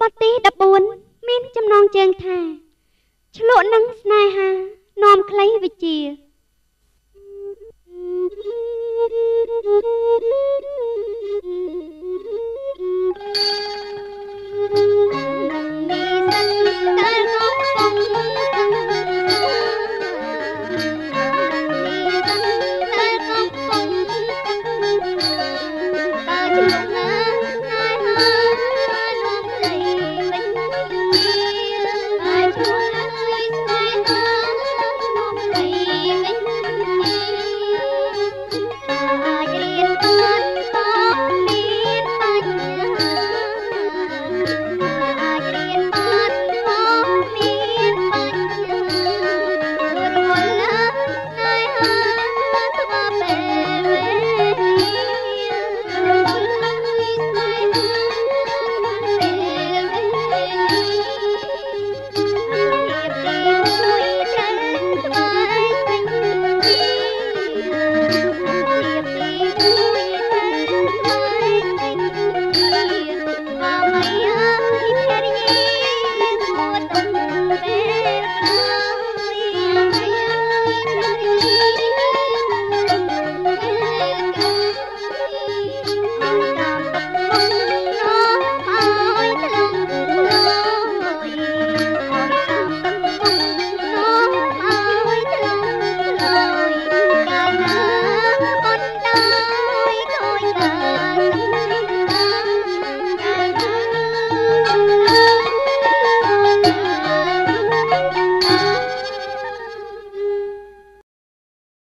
បទទី14មានចំណងជើងថាឆ្លក់នឹងស្នេហានាំខ្លីវិជា